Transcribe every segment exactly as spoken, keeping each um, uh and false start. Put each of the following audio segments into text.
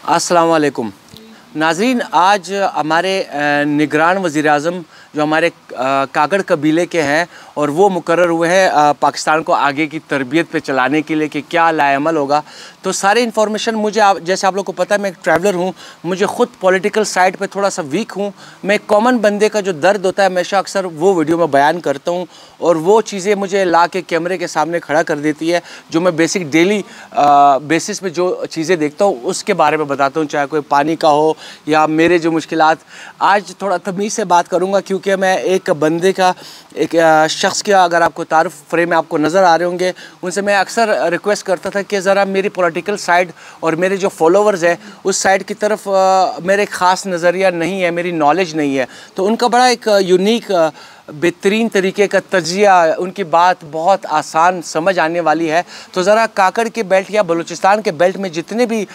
अस्सलाम वालेकुम नाज़रीन, आज हमारे निगरान वज़ीर-ए-आज़म जो हमारे काकड़ कबीले के हैं और वो मुकर्रर हुए हैं पाकिस्तान को आगे की तरबियत पे चलाने के लिए कि क्या लाएमल होगा। तो सारी इन्फॉर्मेशन मुझे आप जैसे आप लोग को पता है, मैं एक ट्रैवलर हूँ, मुझे ख़ुद पॉलिटिकल साइड पे थोड़ा सा वीक हूँ। मैं एक कॉमन बंदे का जो दर्द होता है हमेशा अक्सर वो वीडियो में बयान करता हूँ और वो चीज़ें मुझे ला के कैमरे के सामने खड़ा कर देती है। जो मैं बेसिक डेली बेसिस पे जो चीज़ें देखता हूँ उसके बारे में बताता हूँ, चाहे कोई पानी का हो या मेरे जो मुश्किलात। आज थोड़ा तमीज़ से बात करूँगा क्योंकि मैं एक बंदे का, एक शख्स का, अगर आपको तारुफ फ्रेम में आपको नज़र आ रहे होंगे, उनसे मैं अक्सर रिक्वेस्ट करता था कि ज़रा मेरी पॉलिटिकल साइड और मेरे जो फॉलोवर्स हैं उस साइड की तरफ मेरे ख़ास नज़रिया नहीं है, मेरी नॉलेज नहीं है। तो उनका बड़ा एक यूनिक बेहतरीन तरीके का तजिया, उनकी बात बहुत आसान समझ आने वाली है। तो ज़रा काकड़ के बेल्ट या बलूचिस्तान के बेल्ट में जितने भी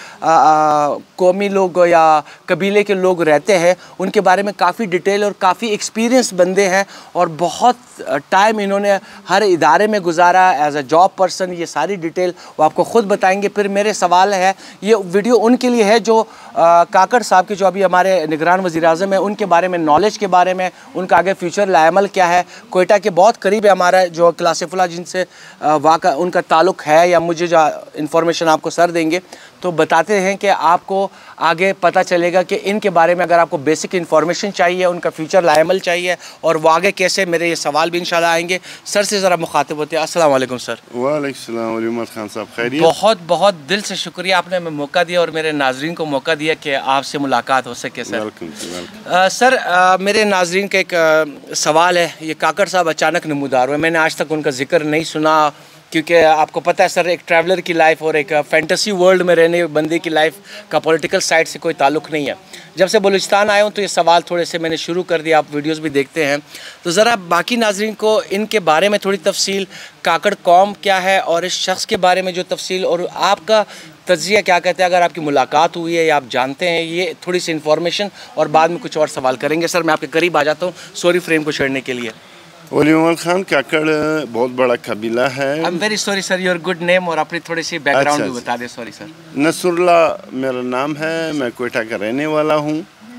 कौमी लोग या कबीले के लोग रहते हैं उनके बारे में काफ़ी डिटेल और काफ़ी एक्सपीरियंस बंदे हैं और बहुत टाइम इन्होंने हर इदारे में गुजारा एज अ जॉब पर्सन। ये सारी डिटेल वो आपको ख़ुद बताएंगे। फिर मेरे सवाल है, ये वीडियो उनके लिए है जो आ, काकड़ साहब के जो अभी हमारे निगरान वज़ीर-ए-आज़म है उनके बारे में, नॉलेज के बारे में, उनका आगे फ्यूचर लाएमल क्या है। कोयटा के बहुत करीब है हमारा जो क्लासिफुल्लाह, जिनसे वाक़ा उनका ताल्लुक़ है या मुझे जो इन्फॉर्मेशन आपको सर देंगे तो बताते हैं कि आपको आगे पता चलेगा कि इनके बारे में अगर आपको बेसिक इन्फॉर्मेशन चाहिए, उनका फ्यूचर लाएमल चाहिए और वो आगे कैसे, मेरे ये सवाल भी इंशाल्लाह आएंगे। सर से ज़रा मुखातिब होते हैं। अस्सलाम वालेकुम सर। वालेकुम सलाम उमर खान साहब, खैरियत? बहुत बहुत दिल से शुक्रिया, आपने हमें मौका दिया और मेरे नाजरीन को मौका दिया कि आपसे मुलाकात हो सके सर। Welcome welcome. आ, सर आ, मेरे नाजरीन का एक आ, सवाल है। ये काकड़ साहब अचानक नमूदार हुए, मैंने आज तक उनका जिक्र नहीं सुना क्योंकि आपको पता है सर, एक ट्रैवलर की लाइफ और एक फैंटेसी वर्ल्ड में रहने बंदे की लाइफ का पॉलिटिकल साइड से कोई ताल्लुक़ नहीं है। जब से बलूचिस्तान आया हूँ तो ये सवाल थोड़े से मैंने शुरू कर दिया, आप वीडियोस भी देखते हैं। तो ज़रा बाकी नाजरीन को इनके बारे में थोड़ी तफसील, काकड़ कौम क्या है और इस शख्स के बारे में जो तफसील और आपका तजिया क्या कहते हैं, अगर आपकी मुलाकात हुई है या आप जानते हैं, ये थोड़ी सी इन्फॉर्मेशन और बाद में कुछ और सवाल करेंगे। सर मैं आपके करीब आ जाता हूँ, सॉरी फ्रेम को छेड़ने के लिए। वली उमर खान काकड़ बहुत बड़ा कबीला है। I am very sorry sir, your good name और अपनी थोड़ी सी बैकग्राउंड भी बता दें। Sorry sir. नसरुल्लाह मेरा नाम है, मैं कोयटा का रहने वाला हूँ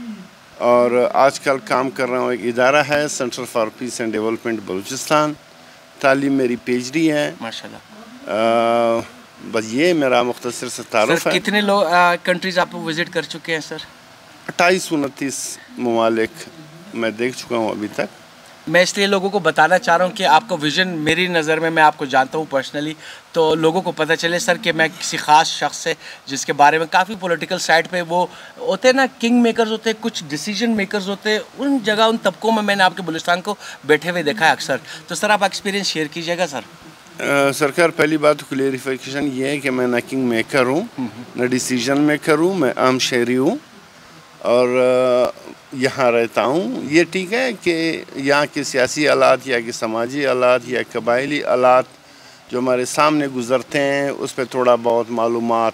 और आजकल काम कर रहा हूँ। एक इदारा है centre for peace and development Balochistan. तालीम मेरी पीएचडी है माशाल्लाह। बस ये मेरा मुख्तसर से तारुफ है। कितने लोग कंट्रीज आप विजिट कर चुके हैं सर? अट्ठाईस उनतीस ममालिक मैं देख चुका हूँ अभी तक। मैं इसलिए लोगों को बताना चाह रहा हूँ कि आपका विज़न मेरी नज़र में, मैं आपको जानता हूँ पर्सनली, तो लोगों को पता चले सर कि मैं किसी ख़ास शख्स से जिसके बारे में काफ़ी पॉलिटिकल साइड पे वो होते हैं ना, किंग मेकर्स होते हैं, कुछ डिसीजन मेकर्स होते हैं, उन जगह उन तबकों में मैंने आपके बलूचिस्तान को बैठे हुए देखा है अक्सर। तो सर आप एक्सपीरियंस शेयर कीजिएगा सर। Uh, सरकार, पहली बात क्लेरिफिकेशन ये है कि मैं ना किंग मेकर हूँ ना डिसीजन मेकर हूँ, मैं आम शहरी हूँ और यहाँ रहता हूँ। ये ठीक है कि यहाँ के सियासी हालात या कि समाजी हालात या कबायली हालात जो हमारे सामने गुजरते हैं उस पर थोड़ा बहुत मालूमात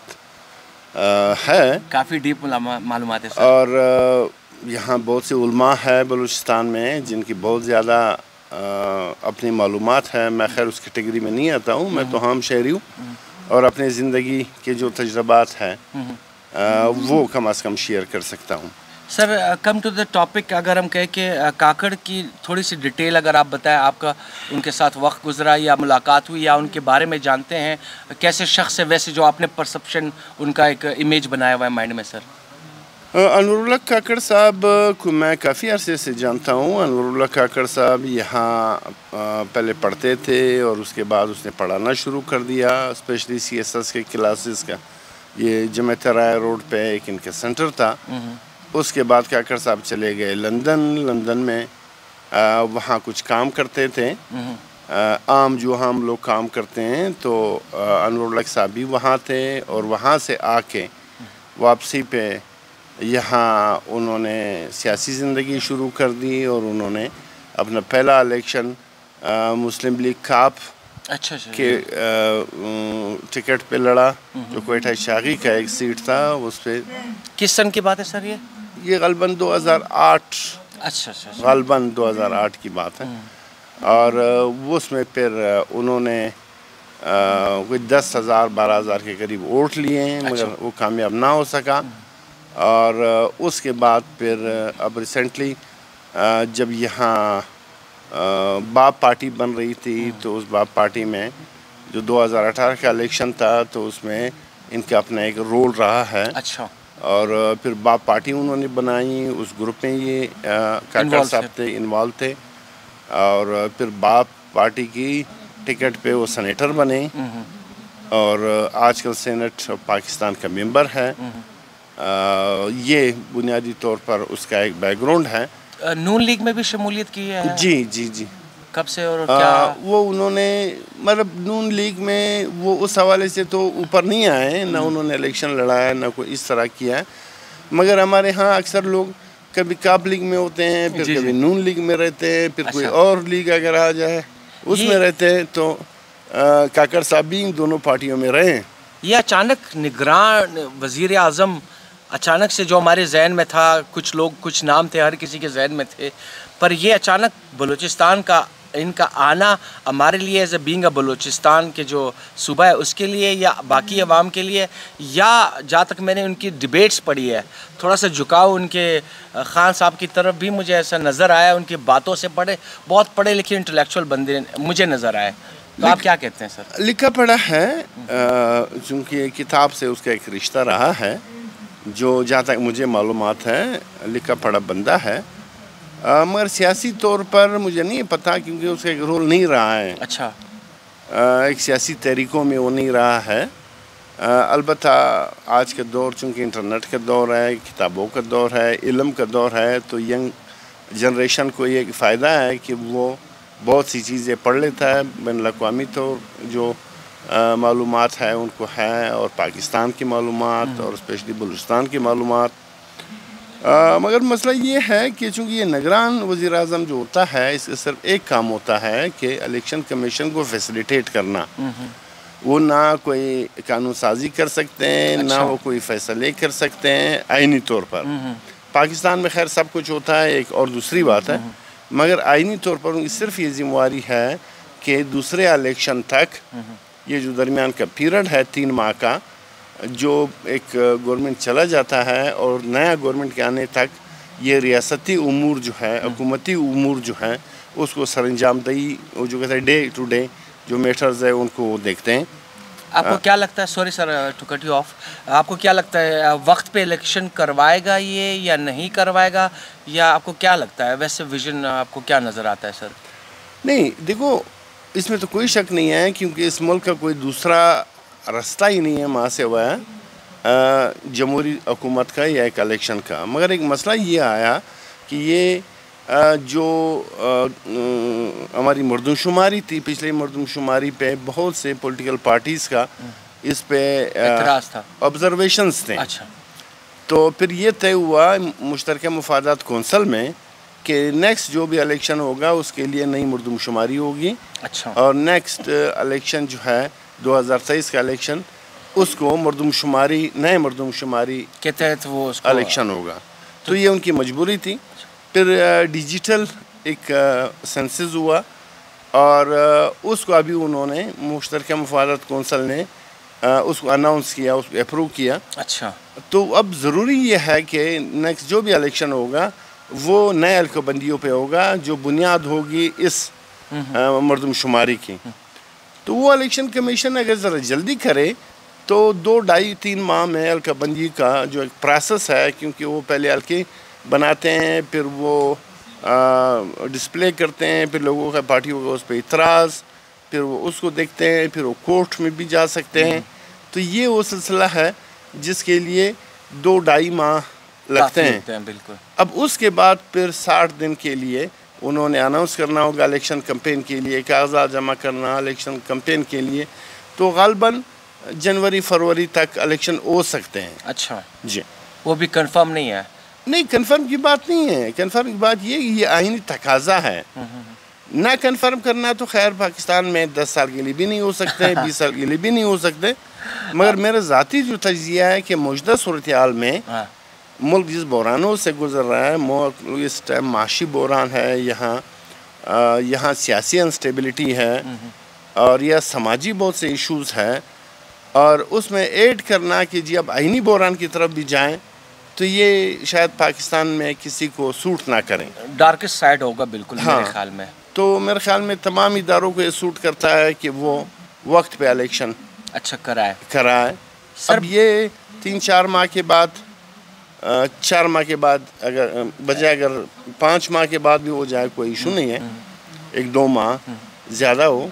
है, काफ़ी डीप मालूमात है सर। और यहाँ बहुत से उलमा है बलूचिस्तान में जिनकी बहुत ज़्यादा अपनी मालूमात है। मैं खैर उस कैटेगरी में नहीं आता हूँ, मैं तो आम शहरी हूँ और अपनी ज़िंदगी के जो तजुर्बात हैं वो कम अज़ कम शेयर कर सकता हूँ। Sir come to the topic, अगर हम कहें कि काकड़ की थोड़ी सी डिटेल अगर आप बताएं, आपका उनके साथ वक्त गुजरा या मुलाकात हुई या उनके बारे में जानते हैं, कैसे शख्स है वैसे जो आपने परसेप्शन उनका एक इमेज बनाया हुआ है माइंड में सर? अनवरुल्लाह काकड़ साहब को मैं काफ़ी अरसे से जानता हूँ। अनवरुल्लाह काकड़ साहब यहाँ पहले पढ़ते थे और उसके बाद उसने पढ़ाना शुरू कर दिया, स्पेशली सी एस एस के क्लासेस का। ये जमैत राय रोड पे एक इनका सेंटर था। उसके बाद काकड़ साहब चले गए लंदन। लंदन में आ, वहाँ कुछ काम करते थे, आ, आम जो हम लोग काम करते हैं, तो अनवरुल्लाह साहब भी वहाँ थे और वहाँ से आके वापसी पे यहाँ उन्होंने सियासी ज़िंदगी शुरू कर दी और उन्होंने अपना पहला इलेक्शन मुस्लिम लीग काप अच्छा अच्छा के टिकट पे लड़ा, जो कोयटा शागी का एक सीट था उस पे। किस सन की बात है सर ये? ये गलबन दो हज़ार आठ, अच्छा अच्छा गलबन दो हज़ार आठ की बात है। और उसमें फिर उन्होंने कोई दस हज़ार बारह हज़ार के करीब वोट लिए हैं, मगर वो कामयाब ना हो सका। और उसके बाद फिर अब रिसेंटली जब यहाँ बाप पार्टी बन रही थी तो उस बाप पार्टी में जो दो हज़ार अठारह का इलेक्शन था तो उसमें इनका अपना एक रोल रहा है। अच्छा। और फिर बाप पार्टी उन्होंने बनाई, उस ग्रुप में ये काका साहब थे, इन्वॉल्व थे। और फिर बाप पार्टी की टिकट पे वो सेनेटर बने और आजकल सेनेट पाकिस्तान का मेंबर है। आ, ये बुनियादी तौर पर उसका एक बैकग्राउंड है। नून लीग में भी शमूलियत की है? जी जी जी। कब से और क्या? आ, वो उन्होंने मतलब नून लीग में वो उस हवाले से तो ऊपर नहीं आए, ना उन्होंने इलेक्शन लड़ाया, ना कोई इस तरह किया है। मगर हमारे यहाँ अक्सर लोग कभी काप लीग में होते हैं, फिर कभी नून लीग में रहते हैं, फिर अच्छा। कोई और लीग अगर आ जाए उसमें रहते हैं। तो आ, काकर साहब भी इन दोनों पार्टियों में रहे। ये अचानक निगरान वज़ीर आज़म अचानक से जो हमारे जहन में था, कुछ लोग कुछ नाम थे, हर किसी के जहन में थे, पर ये अचानक बलूचिस्तान का इनका आना हमारे लिए as a being a Balochistan के जो सूबा है उसके लिए या बाकी अवाम के लिए, या जहाँ तक मैंने उनकी डिबेट्स पढ़ी है थोड़ा सा झुकाव उनके खान साहब की तरफ भी मुझे ऐसा नज़र आया। उनकी बातों से पढ़े बहुत पढ़े लिखे इंटेलेक्चुअल बंदे मुझे नज़र आए। तो आप क्या कहते हैं सर? लिखा पढ़ा है, चूँकि किताब से उसका एक रिश्ता रहा है, जो जहाँ तक मुझे मालूमात है लिखा पढ़ा बंदा है। आ, मगर सियासी तौर पर मुझे नहीं पता क्योंकि उसका एक रोल नहीं रहा है। अच्छा। आ, एक सियासी तहरीकों में वो नहीं रहा है। अलबत्ता आज का दौर चूँकि इंटरनेट का दौर है, किताबों का दौर है, इल्म का दौर है, तो यंग जनरेशन को ये फ़ायदा है कि वो बहुत सी चीज़ें पढ़ लेता है। बैन अल-अक़वामी तो जो मालूमात है उनको है, और पाकिस्तान की मालूमात और स्पेशली बलूचिस्तान की मालूमात। आ, मगर मसला ये है कि चूँकि ये निगरान वज़ीर आज़म जो होता है इसका सिर्फ एक काम होता है कि इलेक्शन कमीशन को फैसिलिटेट करना। वो ना कोई कानून साजी कर सकते हैं, अच्छा। ना वो कोई फैसले कर सकते हैं आइनी तौर पर। पाकिस्तान में खैर सब कुछ होता है, एक और दूसरी बात है, मगर आइनी तौर पर उनकी सिर्फ ये जिम्मेवारी है कि दूसरे इलेक्शन तक ये जो दरमियान का पीरियड है तीन माह का, जो एक गवर्नमेंट चला जाता है और नया गवर्नमेंट के आने तक ये रियासती उमूर जो है, हुकूमती उमूर जो है उसको सरंजामदही, वो जो कहते हैं डे टू डे जो मैटर्स है उनको वो देखते हैं। आपको आ, क्या लगता है, sorry sir to cut you off, आपको क्या लगता है वक्त पे इलेक्शन करवाएगा ये या नहीं करवाएगा, या आपको क्या लगता है वैसे विजन आपको क्या नज़र आता है सर? नहीं देखो, इसमें तो कोई शक नहीं है क्योंकि इस मुल्क का कोई दूसरा रास्ता ही नहीं है वहाँ से हुआ है जमहूरी हुकूमत का या एक इलेक्शन का। मगर एक मसला ये आया कि ये आ, जो हमारी मरदमशुमारी थी, पिछले मरदमशुमारी पे बहुत से पॉलिटिकल पार्टीज़ का इस पे एतराज़ था, ऑब्जर्वेशंस थे। अच्छा। तो फिर ये तय हुआ मुश्तरका मुफादात कौंसल में कि नेक्स्ट जो भी इलेक्शन होगा उसके लिए नई मरदमशुमारी होगी। अच्छा। और नेक्स्ट इलेक्शन जो है दो हज़ार तेईस का इलेक्शन, उसको मरदमशुमारी नए मरदमशुमारी के तहत वो इलेक्शन होगा। तो ये उनकी मजबूरी थी। फिर डिजिटल एक सेंसस हुआ और उसको अभी उन्होंने मुश्तरका मुफादात कौंसल ने उसको अनाउंस किया, उसको अप्रूव किया। अच्छा। तो अब ज़रूरी ये है कि नेक्स्ट जो भी इलेक्शन होगा वो नए अलकबंदियों पे होगा, जो बुनियाद होगी इस मरदमशुमारी की। तो वो इलेक्शन कमीशन अगर ज़रा जल्दी करे तो दो ढाई तीन माह में अलकाबंदी का जो एक प्रोसेस है, क्योंकि वो पहले हल्के बनाते हैं, फिर वो डिस्प्ले करते हैं, फिर लोगों का पार्टियों का उस पर इतराज़, फिर वो उसको देखते हैं, फिर वो कोर्ट में भी जा सकते हैं। तो ये वो सिलसिला है जिसके लिए दो ढाई माह लगते हैं। बिल्कुल। अब उसके बाद फिर साठ दिन के लिए उन्होंने अनाउंस करना होगा इलेक्शन कैंपेन के लिए, कागजात जमा करना इलेक्शन कैंपेन के लिए। तो गालबन जनवरी फरवरी तक इलेक्शन हो सकते हैं। अच्छा जी। वो भी कंफर्म नहीं है? नहीं, कंफर्म की बात नहीं है। कंफर्म की बात ये ये आईनी तकाजा है। ना कंफर्म करना तो खैर पाकिस्तान में दस साल के लिए भी नहीं हो सकते, बीस साल के लिए भी नहीं हो सकते। मगर मेरा ज़ाती जो तजिया है कि मौजूदा सूरत हाल में मुल्क जिस बहरानों से गुजर रहा है, मुल्क इस टाइम माशी बहरान है, यहाँ यहाँ सियासी अनस्टेबिलिटी है और यह समाजी बहुत से इश्यूज़ है, और उसमें ऐड करना कि जी अब आइनी बहरान की तरफ भी जाएं तो ये शायद पाकिस्तान में किसी को सूट ना करें। डार्केस्ट साइड होगा बिल्कुल। हाँ, मेरे ख्याल में तो मेरे ख्याल में तमाम इदारों को ये सूट करता है कि वो वक्त पे इलेक्शन अच्छा कराए कराए। अब ये तीन चार माह के बाद, चार माह के बाद अगर बजाय अगर पाँच माह के बाद भी हो जाए कोई इशू नहीं है, एक दो माह ज़्यादा हो।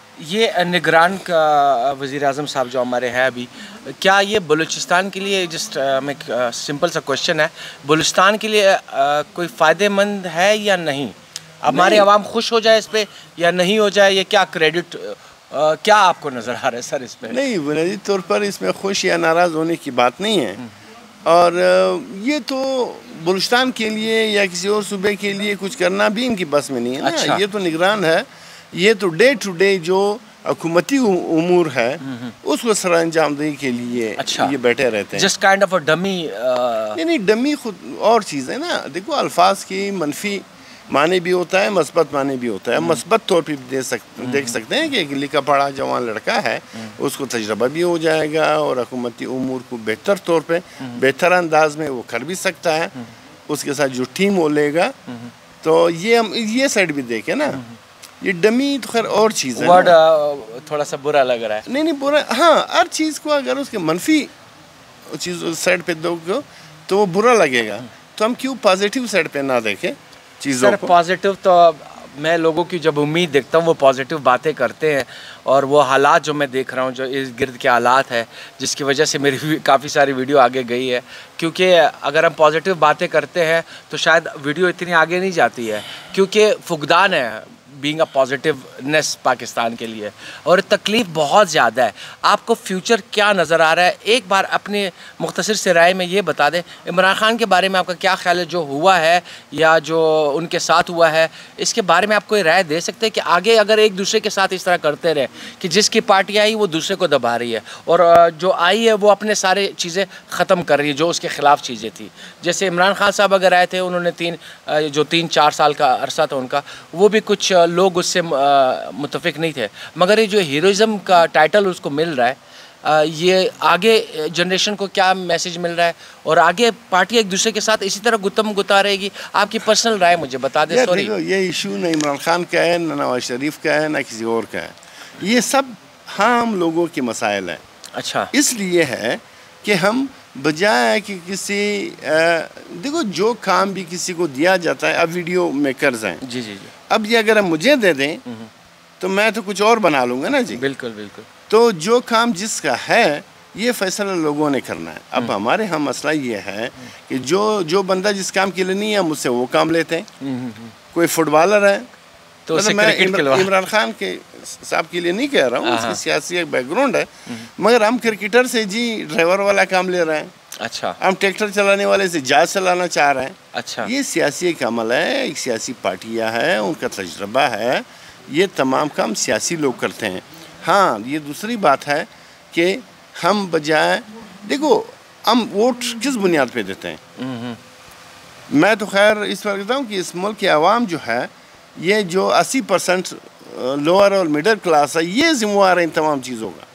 ये निगरान का वज़ीर आज़म साहब जो हमारे हैं अभी, क्या ये बलूचिस्तान के लिए, जस्ट मैं सिंपल सा क्वेश्चन है, बलूचिस्तान के लिए आ, कोई फ़ायदेमंद है या नहीं? हमारे आवाम खुश हो जाए इस पर या नहीं हो जाए, ये क्या क्रेडिट आ, क्या आपको नज़र आ रहा है सर इस पर? नहीं, बुनियादी तौर पर इसमें खुश या नाराज़ होने की बात नहीं है। और ये तो बलूचिस्तान के लिए या किसी और सूबे के लिए कुछ करना भी इनकी बस में नहीं है ना। अच्छा। ये तो निगरान है, ये तो डे टू डे जो हुकूमती उमूर है उसको सर अंजाम देने के लिए अच्छा। ये बैठे रहते हैं। Just kind of a dummy. नहीं नहीं, डमी खुद और चीज़ है ना। देखो, अल्फाज की मनफी माने भी होता है, मस्बत माने भी होता है। मस्बत तौर पर दे सक देख सकते हैं कि एक लिखा पढ़ा जवान लड़का है, उसको तजर्बा भी हो जाएगा और हुकूमती उमूर को बेहतर तौर पे बेहतर अंदाज में वो कर भी सकता है। उसके साथ जो टीम वो लेगा, तो ये हम ये साइड भी देखें ना। ये डमी तो खैर और चीज़ है। वर्ड थोड़ा सा बुरा लग रहा है। नहीं नहीं बुरा, हाँ, हर चीज़ को अगर उसके मनफी चीज़ साइड पे दोगे तो वो बुरा लगेगा। तो हम क्यों पॉजिटिव साइड पे ना देखें चीज़ों को? पॉजिटिव तो मैं लोगों की जब उम्मीद देखता हूँ वो पॉजिटिव बातें करते हैं, और वो हालात जो मैं देख रहा हूँ, जो इस गिर्द के हालात है, जिसकी वजह से मेरी काफ़ी सारी वीडियो आगे गई है। क्योंकि अगर हम पॉजिटिव बातें करते हैं तो शायद वीडियो इतनी आगे नहीं जाती है, क्योंकि फुकदान है बीइंग अ पॉजिटिवनेस पाकिस्तान के लिए, और तकलीफ़ बहुत ज़्यादा है। आपको फ्यूचर क्या नज़र आ रहा है? एक बार अपने मुख्तसर से राय में ये बता दें, इमरान खान के बारे में आपका क्या ख्याल है, जो हुआ है या जो उनके साथ हुआ है, इसके बारे में आप कोई राय दे सकते हैं कि आगे अगर एक दूसरे के साथ इस तरह करते रहे कि जिसकी पार्टी आई वो दूसरे को दबा रही है, और जो आई है वो अपने सारे चीज़ें ख़त्म कर रही है जो उसके ख़िलाफ़ चीज़ें थी। जैसे इमरान खान साहब अगर आए थे, उन्होंने तीन जो तीन चार साल का अरसा था उनका, वो भी कुछ लोग उससे मुतफिक नहीं थे, मगर ये जो हीरोइज़म का टाइटल उसको मिल रहा है, आ, ये आगे जनरेशन को क्या मैसेज मिल रहा है, और आगे पार्टी एक दूसरे के साथ इसी तरह गुत्तम गुता रहेगी? आपकी पर्सनल राय मुझे बता दें। सॉरी, ये इशू न इमरान खान का है, न नवाज शरीफ का है, न किसी और का है। ये सब हम लोगों के मसाइल हैं। अच्छा, इसलिए है कि हम बजाय कि किसी देखो, जो काम भी किसी को दिया जाता है, अब वीडियो मेकर्स हैं जी जी जी, अब ये अगर हम मुझे दे दें तो मैं तो कुछ और बना लूँगा ना जी। बिल्कुल बिल्कुल। तो जो काम जिसका है ये फैसला लोगों ने करना है। अब हमारे यहाँ मसला ये है कि जो जो बंदा जिस काम के लिए नहीं है, मुझसे वो काम लेते हैं। कोई फुटबॉलर है तो मतलब मैं इमरान इमरान खान के साहब के लिए नहीं कह रहा हूँ, उसकी सियासी एक बैकग्राउंड है, मगर हम क्रिकेटर से जी ड्राइवर वाला काम ले रहे हैं। अच्छा, हम ट्रैक्टर चलाने वाले से जहाज चलाना चाह रहे हैं। अच्छा, ये सियासी एक अमल है, एक सियासी पार्टियाँ हैं, उनका तजर्बा है, ये तमाम काम सियासी लोग करते हैं। हाँ, ये दूसरी बात है कि हम बजाय देखो हम वोट किस बुनियाद पे देते हैं। मैं तो खैर इस पर कहता हूँ कि इस मुल्क की आवाम जो है, ये जो अस्सी परसेंट लोअर और मिडिल क्लास है, ये जिम्मेवार है इन तमाम चीज़ों का।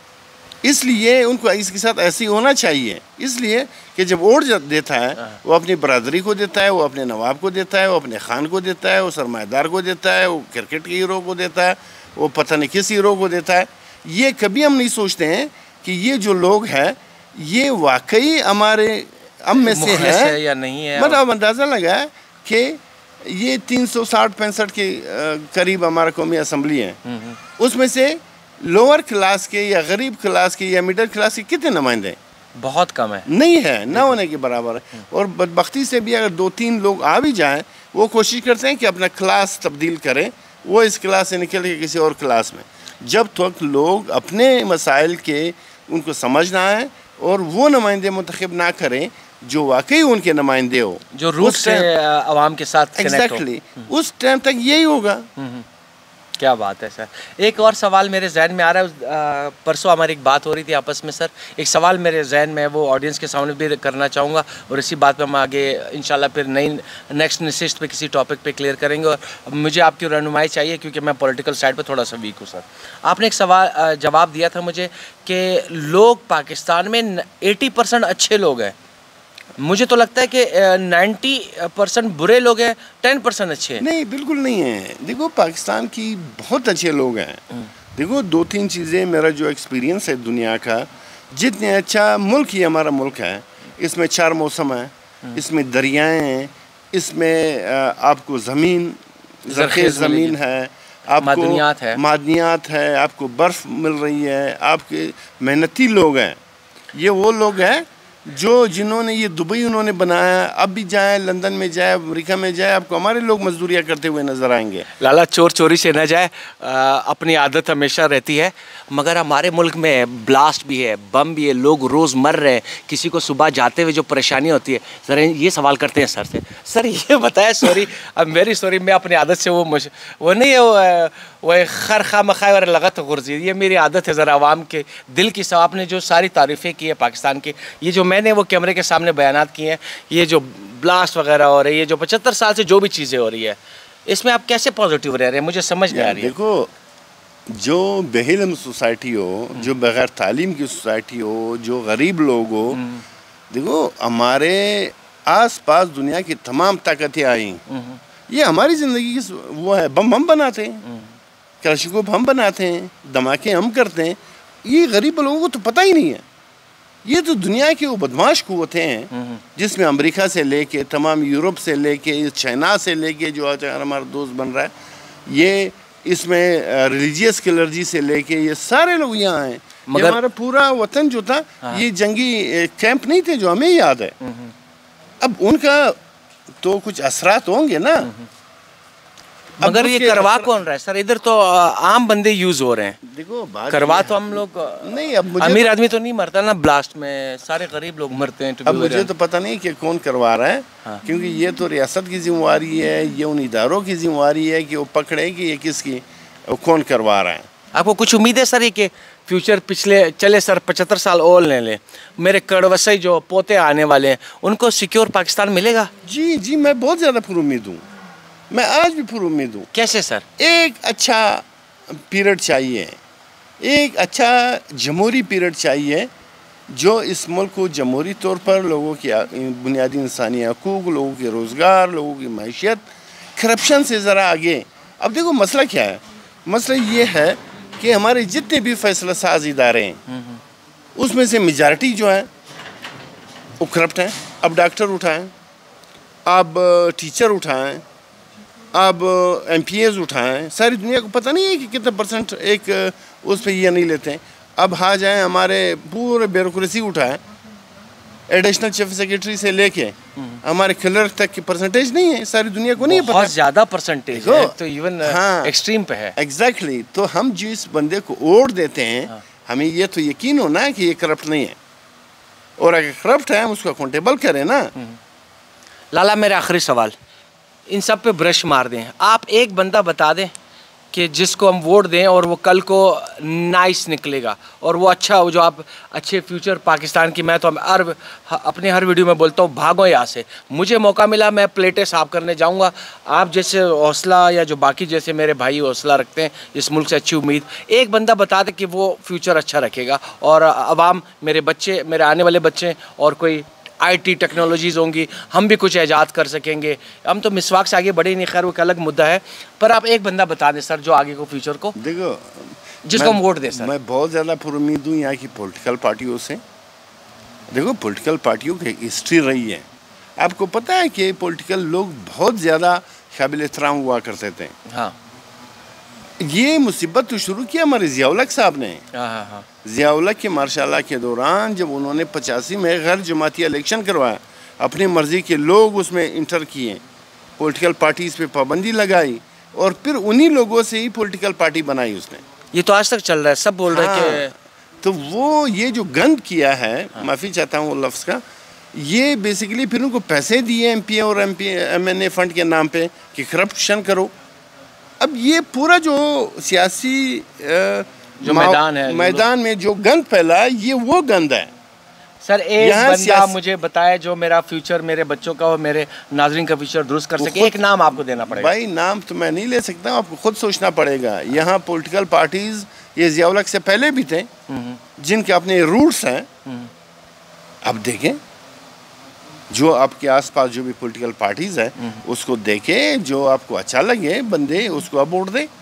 इसलिए उनको इसके साथ ऐसे ही होना चाहिए, इसलिए कि जब वोट देता है वो अपनी बरादरी को देता है, वो अपने नवाब को देता है, वो अपने खान को देता है, वो सरमाएदार को देता है, वो क्रिकेट के हीरो को देता है, वो पता नहीं किस हीरो को देता है। ये कभी हम नहीं सोचते हैं कि ये जो लोग हैं ये वाकई हमारे हम में से है, है या नहीं है। मतलब अंदाज़ा लगा है कि ये तीन सौ साठ पैंसठ के करीब हमारा कौमी असम्बली है, उसमें से लोअर क्लास के या गरीब क्लास के या मिडिल क्लास के कितने नुमाइंदे? बहुत कम है, नहीं है, ना होने के बराबर है। और बदबख्ती से भी अगर दो तीन लोग आ भी जाएं, वो कोशिश करते हैं कि अपना क्लास तब्दील करें, वो इस क्लास से निकल के किसी और क्लास में। जब तक लोग अपने मसाइल के उनको समझ ना आए और वो नुमाइंदे मुंतखब ना करें जो वाकई उनके नुमाइंदे हो, जो रूट से आवाम के साथ एग्जैक्टली उस टाइम तक यही होगा। क्या बात है सर। एक और सवाल मेरे जहन में आ रहा है, परसों हमारी एक बात हो रही थी आपस में सर, एक सवाल मेरे जहन में, वो ऑडियंस के सामने भी करना चाहूँगा, और इसी बात पे हम आगे इंशाल्लाह फिर नई नेक्स्ट नशिस्त पे किसी टॉपिक पे क्लियर करेंगे। और मुझे आपकी रहनुमाई चाहिए क्योंकि मैं पॉलिटिकल साइड पे थोड़ा सा वीक हूँ सर। आपने एक सवाल जवाब दिया था मुझे कि लोग पाकिस्तान में एटी परसेंट अच्छे लोग हैं, मुझे तो लगता है कि नाइन्टी परसेंट बुरे लोग हैं, टेन परसेंट अच्छे हैं। नहीं, बिल्कुल नहीं है। देखो पाकिस्तान की बहुत अच्छे लोग हैं। देखो दो तीन चीज़ें, मेरा जो एक्सपीरियंस है दुनिया का, जितने अच्छा मुल्क ये हमारा मुल्क है, इसमें चार मौसम है, इसमें दरियाएं हैं, इसमें आपको ज़मीन ज़रख़ेज़ ज़मीन है, आपको मादनियात है मादनियात है आपको बर्फ़ मिल रही है, आपके मेहनती लोग हैं। ये वो लोग हैं जो जिन्होंने ये दुबई उन्होंने बनाया। अब भी जाए, लंदन में जाए, अमेरिका में जाए, आपको हमारे लोग मजदूरियाँ करते हुए नज़र आएंगे। लाला चोर चोरी से न जाए, आ, अपनी आदत हमेशा रहती है। मगर हमारे मुल्क में ब्लास्ट भी है, बम भी है, लोग रोज़ मर रहे हैं। किसी को सुबह जाते हुए जो परेशानी होती है, सर ये सवाल करते हैं सर से, सर ये बताया सॉरी अब मेरी सॉरी मैं अपनी आदत से वो मुझ वो नहीं है वो, वो खर खा मखाए और लगत गुर्जी, ये मेरी आदत है ज़रा आवाम के दिल की। सब आपने जो सारी तारीफ़ें की है पाकिस्तान की, ये जो मैंने वो कैमरे के सामने बयानात किए हैं, ये जो ब्लास्ट वगैरह हो रही है, जो पचहत्तर साल से जो भी चीज़ें हो रही है, इसमें आप कैसे पॉजिटिव रह रहे हैं, मुझे समझ नहीं आ रही है। देखो जो बेहिल्म सोसाइटी हो, जो बग़ैर तालीम की सोसाइटी हो, जो गरीब लोग हो, देखो हमारे आस पास दुनिया की तमाम ताकतें आई, ये हमारी ज़िंदगी की वो है। बम हम बनाते हैं, कलाशिकोव हम बनाते हैं, धमाके हम करते हैं, ये गरीब लोगों को तो पता ही नहीं है। ये तो दुनिया की वो बदमाश कुव्वतें हैं जिसमें अमेरिका से लेके, तमाम यूरोप से लेके, चाइना से लेके, जो आज हमारा दोस्त बन रहा है, ये इसमें रिलीजियस एलर्जी से लेके ये सारे लोग यहाँ हैं। मगर हमारा पूरा वतन जो था, हाँ। ये जंगी कैंप नहीं थे जो हमें याद है। अब उनका तो कुछ असरात होंगे ना। मगर ये करवा कौन रहा है सर? इधर तो आम बंदे यूज हो रहे हैं। देखो बात करवा तो हम लोग नहीं, अब मुझे अमीर आदमी तो नहीं मरता ना ब्लास्ट में, सारे गरीब लोग मरते हैं। अब मुझे तो पता नहीं कि कौन करवा रहा है, हाँ। क्योंकि ये तो रियासत की जिम्मेवारी है, ये उन इदारों की जिम्मेवारी है कि वो पकड़े कि ये किसकी, कौन करवा रहा है। आपको कुछ उम्मीद है सर ये कि फ्यूचर पिछले चले सर पचहत्तर साल और ले लें, मेरे कड़वसई जो पोते आने वाले हैं उनको सिक्योर पाकिस्तान मिलेगा? जी जी, मैं बहुत ज़्यादा पुर उम्मीद हूँ, मैं आज भी पुर उम्मीद हूँ। कैसे सर? एक अच्छा पीरियड चाहिए, एक अच्छा जमहूरी पीरियड चाहिए जो इस मुल्क को जमहूरी तौर पर लोगों की बुनियादी इंसानी हकूक़, लोगों के रोज़गार, लोगों की मैशियत, करप्शन से ज़रा आगे। अब देखो मसला क्या है, मसला ये है कि हमारे जितने भी फैसला साज इदारे हैं उसमें से मेजॉरिटी जो है वो करप्ट हैं। अब डॉक्टर उठाएं, अब टीचर उठाएं, अब एम पी एज़ उठाएं, सारी दुनिया को पता नहीं है कि कितना परसेंट एक उस पर ये नहीं लेते हैं। अब हाँ जाएँ हमारे पूरे ब्यूरोक्रेसी उठाएं, एडिशनल चीफ सेक्रेटरी से लेके हमारे क्लर्क तक की परसेंटेज नहीं है, सारी दुनिया को नहीं पता। बहुत ज़्यादा परसेंटेज है, तो इवन हाँ, एक्सट्रीम पे है। एग्जैक्टली exactly, तो हम जिस बंदे को वोट देते हैं, हाँ। हमें ये तो यकीन होना है कि ये करप्ट नहीं है, और अगर करप्ट है हम उसको अकाउंटेबल करें ना। लाला मेरा आखिरी सवाल, इन सब पे ब्रश मार दें, आप एक बंदा बता दें कि जिसको हम वोट दें और वो कल को नाइस निकलेगा और वो अच्छा, वो जो आप अच्छे फ्यूचर पाकिस्तान की, मैं तो हर अपने हर वीडियो में बोलता हूँ भागो यहाँ से, मुझे मौका मिला मैं प्लेटें साफ करने जाऊँगा। आप जैसे हौसला या जो बाकी जैसे मेरे भाई हौसला रखते हैं इस मुल्क से अच्छी उम्मीद, एक बंदा बता दे कि वो फ्यूचर अच्छा रखेगा और अवाम, मेरे बच्चे, मेरे आने वाले बच्चे और कोई आईटी टेक्नोलॉजीज़ होंगी, हम भी कुछ ईजाद कर सकेंगे। हम तो मिसवाक से आगे बढ़े नहीं, खैर वो एक अलग मुद्दा है, पर आप एक बंदा बता दें सर जो आगे को फ्यूचर को, देखो जिसको हम वोट दें सर। मैं बहुत ज़्यादा पुरुम्मीद हूँ यहाँ की पॉलिटिकल पार्टियों से। देखो पॉलिटिकल पार्टियों की हिस्ट्री रही है, आपको पता है कि पॉलिटिकल लोग बहुत ज़्यादा काबिल एहतराम हुआ करते थे। हाँ, ये मुसीबत तो शुरू किया हमारे ज़िया-उल-हक साहब ने। हाँ हाँ, ज़िया-उल-हक के मार्शाल्लाह के दौरान जब उन्होंने पचासी में गैर जमाती इलेक्शन करवाया, अपनी मर्ज़ी के लोग उसमें इंटर किए, पॉलिटिकल पार्टीज़ पे पाबंदी लगाई और फिर उन्हीं लोगों से ही पॉलिटिकल पार्टी बनाई उसने। ये तो आज तक चल रहा है, सब बोल हाँ, रहे हैं कि तो वो ये जो गंद किया है, हाँ, माफ़ी चाहता हूँ वो लफ्ज़ का, ये बेसिकली फिर उनको पैसे दिए एम पी और M P M N A fund के नाम पे कि करप्शन करो। अब ये पूरा जो सियासी जो मैदान है, मैदान में जो गंद फैला, ये वो गंद है सर। एक बंदा मुझे बताए जो मेरा फ्यूचर, मेरे बच्चों का और मेरे नाजरीन का फ्यूचर दुरुस्त कर सके, एक नाम आपको देना पड़ेगा। भाई नाम तो मैं नहीं ले सकता, आपको खुद सोचना पड़ेगा। यहाँ पॉलिटिकल पार्टीज ये ज़िया-उल-हक से पहले भी थे जिनके अपने रूट्स हैं। अब देखें जो आपके आसपास जो भी पॉलिटिकल पार्टीज है उसको देखे, जो आपको अच्छा लगे बंदे उसको आप वोट दे।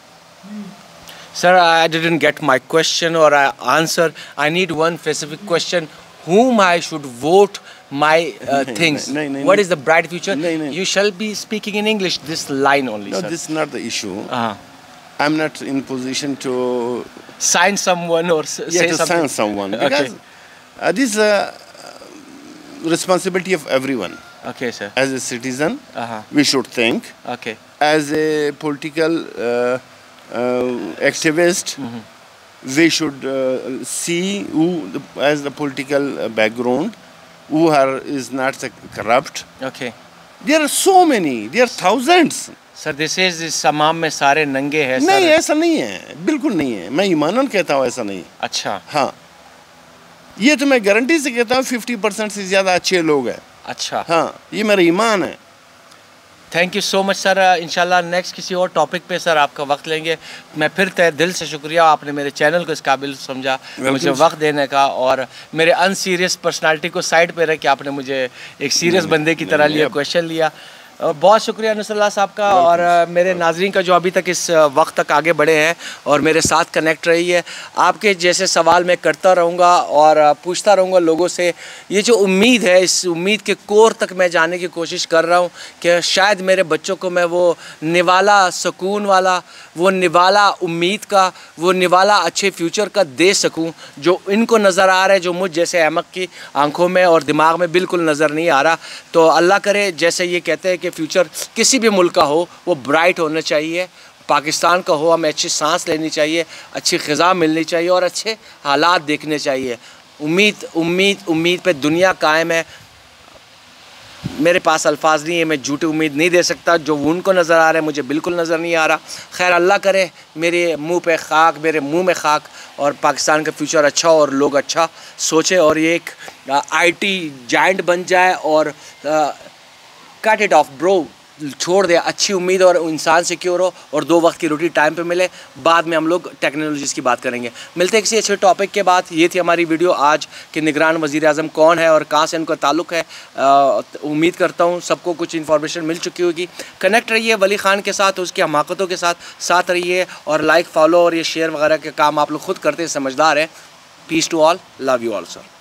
Sir, I didn't get my question or I answer. I need one specific question. Whom I should vote my uh, things? No, no, no, what no. is the bright future? No, no. You shall be speaking in English. This line only, No, sir. this is not the issue. Uh-huh. I'm not in position to Sign someone or s- yeah, say to something. sign someone Okay. because uh, this is a responsibility of everyone. Okay, sir. As a citizen, Uh-huh. we should think. Okay. As a political uh, uh, activist, we should uh, see who, the, as the political uh, background, who are is not uh, corrupt. Okay. There are so many. There are thousands. Sir, this is इस समाम में सारे नंगे हैं sir. नहीं, ऐसा नहीं है, बिल्कुल नहीं है। मैं ईमानन कहता हूँ ऐसा नहीं। अच्छा। हाँ, ये तो मैं गारंटी से कहता हूँ फिफ्टी परसेंट से ज़्यादा अच्छे लोग हैं। अच्छा। हाँ, ये मेरा ईमान है। Thank you so much sir. इंशाल्लाह नेक्स्ट किसी और टॉपिक पे सर आपका वक्त लेंगे। मैं फिर तहे दिल से शुक्रिया, आपने मेरे चैनल को इस काबिल समझा, मुझे वक्त देने का, और मेरे अनसीरियस पर्सनालिटी को साइड पे रख के आपने मुझे एक सीरियस बंदे की तरह लिया, क्वेश्चन लिया। बहुत शुक्रिया नसरुल्लाह साहब का। और मेरे नाजरीन का जो अभी तक इस वक्त तक आगे बढ़े हैं और मेरे साथ कनेक्ट रही है, आपके जैसे सवाल मैं करता रहूँगा और पूछता रहूँगा लोगों से। ये जो उम्मीद है, इस उम्मीद के कोर तक मैं जाने की कोशिश कर रहा हूँ कि शायद मेरे बच्चों को मैं वो निवाला सुकून वाला, वो निवाला उम्मीद का, वो निवाला अच्छे फ्यूचर का दे सकूँ जो इनको नज़र आ रहा है, जो मुझ जैसे अहमक की आंखों में और दिमाग में बिल्कुल नज़र नहीं आ रहा। तो अल्लाह करे, जैसे ये कहते हैं कि फ्यूचर किसी भी मुल्क का हो वो ब्राइट होना चाहिए, पाकिस्तान का हो, हमें अच्छी सांस लेनी चाहिए, अच्छी ख़िज़ा मिलनी चाहिए और अच्छे हालात देखने चाहिए। उम्मीद उम्मीद उम्मीद पे दुनिया कायम है। मेरे पास अल्फाज नहीं है, मैं झूठी उम्मीद नहीं दे सकता। जो उनको नज़र आ रहा है मुझे बिल्कुल नज़र नहीं आ रहा। खैर, अल्लाह करे मेरे मुंह पे खाक, मेरे मुंह में खाक, और पाकिस्तान का फ्यूचर अच्छा और लोग अच्छा सोचे और ये एक आईटी जायंट बन जाए और कट इट ऑफ ब्रो, छोड़ दे। अच्छी उम्मीद और इंसान सिक्योर हो और दो वक्त की रोटी टाइम पे मिले। बाद में हम लोग टेक्नोलॉजीज़ की बात करेंगे। मिलते हैं किसी अच्छे टॉपिक के बाद। ये थी हमारी वीडियो आज कि निगरान वज़ीर आज़म कौन है और कहाँ से इनका ताल्लुक़ है। उम्मीद करता हूँ सबको कुछ इन्फॉर्मेशन मिल चुकी होगी। कनेक्ट रहिए वली ख़ान के साथ, उसकी हमाकतों के साथ साथ रहिए, और लाइक फॉलो और ये शेयर वगैरह के काम आप लोग खुद करते हैं, समझदार हैं। Peace to all, love you all sir.